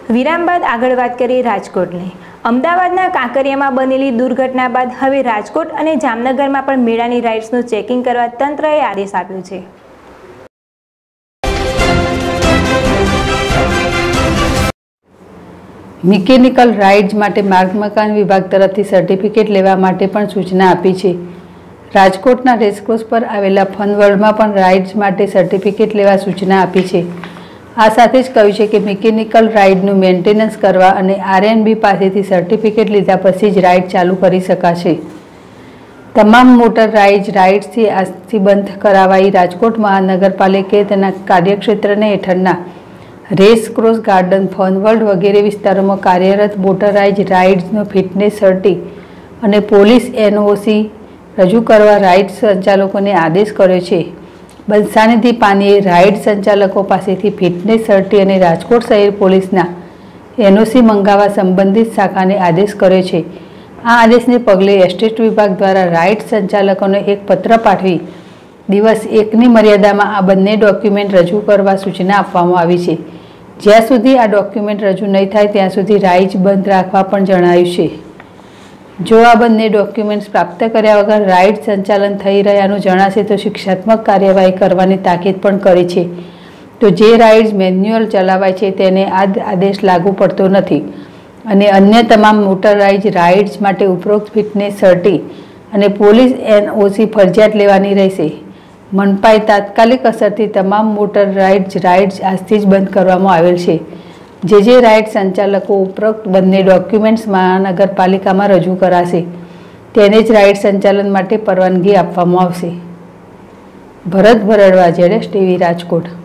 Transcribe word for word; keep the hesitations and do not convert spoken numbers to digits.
વિરામ બાદ આગળ વાત કરીએ રાજકોટની। અમદાવાદના કાંકરિયામાં બનેલી દુર્ઘટના બાદ હવે રાજકોટ અને જામનગરમાં પણ મેળાની રાઇડ્સનું ચેકિંગ કરવા તંત્રએ આદેશ આપ્યો છે। મિકેનિકલ રાઇડ્સ માટે માર્ગ મકાન વિભાગ તરફથી સર્ટિફિકેટ લેવા માટે પણ સૂચના આપી છે। રાજકોટના રેસકોર્સ પર આવેલા ફન વર્લ્ડમાં પણ રાઇડ્સ માટે સર્ટિફિકેટ લેવા સૂચના આપી છે। આ સાથે જ કહ્યું છે કે મિકેનિકલ રાઇડનું મેન્ટેનન્સ કરવા અને આરએનબી પાસેથી સર્ટિફિકેટ લીધા પછી જ રાઇડ ચાલુ કરી શકાશે। તમામ મોટર રાઇડ્સ રાઇડ્સથી આજથી બંધ કરાવાઈ। રાજકોટ મહાનગરપાલિકાએ તેના કાર્યક્ષેત્રને હેઠળના race course garden fun world વગેરે વિસ્તારોમાં કાર્યરત મોટર રાઇડ રાઇડ્સનો ફિટનેસ સર્ટી અને પોલીસ એનઓસી રજૂ કરવા રાઇડ સંચાલકોને આદેશ કર્યો છે। બંસાનિધિ પાનીએ રાઇડ સંચાલકો પાસેથી ફિટનેસ સર્ટી અને રાજકોટ શહેર પોલીસના એનઓસી મંગાવવા સંબંધિત શાખાને આદેશ કર્યો છે। આ આદેશને પગલે એસ્ટેટ વિભાગ દ્વારા રાઇડ સંચાલકોને એક પત્ર પાઠવી દિવસ એકની મર્યાદામાં આ બંને ડોક્યુમેન્ટ રજૂ કરવા સૂચના આપવામાં આવી છે। જ્યાં સુધી આ ડોક્યુમેન્ટ રજૂ નહીં થાય ત્યાં સુધી રાઇડ્સ બંધ રાખવા પણ જણાવ્યું છે। જો આ બંને ડોક્યુમેન્ટ્સ પ્રાપ્ત કર્યા વગર રાઇડ સંચાલન થઈ રહ્યાનું જણાશે તો શિક્ષાત્મક કાર્યવાહી કરવાની તાકીદ પણ કરી છે। તો જે રાઇડ્સ મેન્યુઅલ ચલાવાય છે તેને આ આદેશ લાગુ પડતો નથી અને અન્ય તમામ મોટર રાઇડ રાઇડ્સ માટે ઉપરોક્ત ફિટનેસ સર્ટી અને પોલીસ એનઓસી ફરજિયાત લેવાની રહેશે। મનપાએ તાત્કાલિક અસરથી તમામ મોટર રાઇડ્સ રાઇડ્સ આજથી જ બંધ કરવામાં આવેલ છે। જે જે રાઇડ સંચાલકો ઉપરોક્ત બંને ડોક્યુમેન્ટ્સ મહાનગરપાલિકામાં રજૂ કરાશે તેને જ રાઇડ સંચાલન માટે પરવાનગી આપવામાં આવશે। ભરત ભરડવા, જેડેશ ટીવી, રાજકોટ।